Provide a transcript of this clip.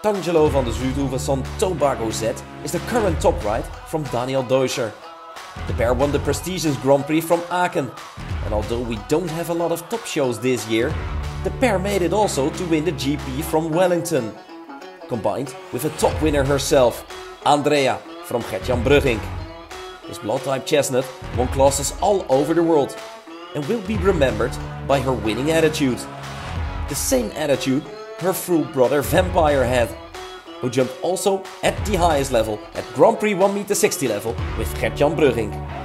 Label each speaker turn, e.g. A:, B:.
A: Tangelo van de Zuidhoeven Tobago Z is the current top ride from Daniel Deuscher. The pair won the prestigious Grand Prix from Aachen, and although we don't have a lot of top shows this year, the pair made it also to win the GP from Wellington, combined with a top winner herself, Andrea from Gert-Jan Brugging. This blood-type chestnut won classes all over the world and will be remembered by her winning attitude. The same attitude her full brother Vampire had, who jumped also at the highest level at Grand Prix 1m60 level with Gert-Jan Brugging.